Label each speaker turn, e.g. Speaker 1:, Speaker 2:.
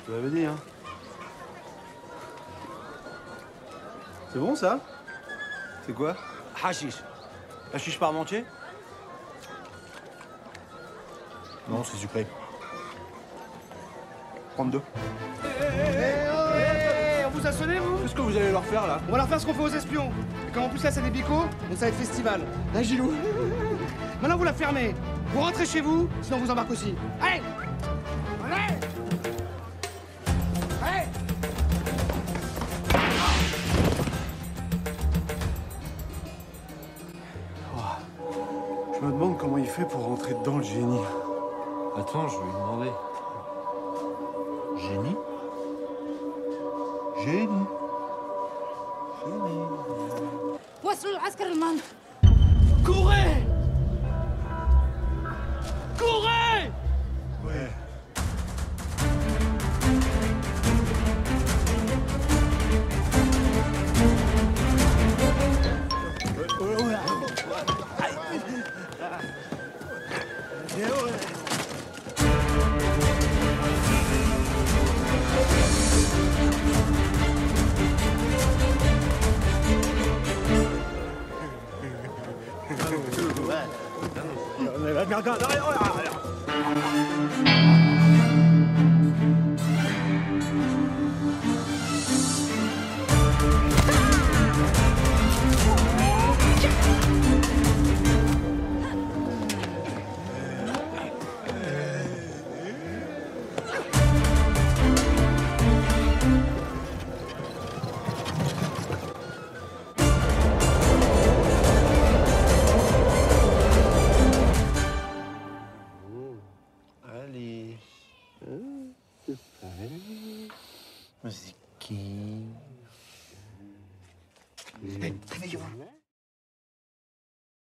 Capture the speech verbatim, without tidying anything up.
Speaker 1: Tu m'avais dit, hein. C'est bon, ça? C'est quoi?
Speaker 2: Hashish. Hashish parmentier?
Speaker 1: Non, c'est sucré. Prendre deux.
Speaker 3: On vous a sonné, vous?
Speaker 1: Qu'est-ce que vous allez leur faire, là?
Speaker 3: On va leur faire ce qu'on fait aux espions. Et comme en plus là, c'est des bicots, donc ça va être festival. Hein, Gilou? Maintenant, vous la fermez. Vous rentrez chez vous, sinon on vous embarque aussi. Allez! Allez! Allez!
Speaker 1: Je me demande comment il fait pour rentrer dedans, le génie.
Speaker 4: Attends, je vais lui demander. Génie?
Speaker 1: Génie.
Speaker 5: وصلوا العسكر المنطقة.
Speaker 3: Courez! Courez!
Speaker 1: Ouais.
Speaker 4: Allez. C'est qui?
Speaker 3: Réveillez-vous.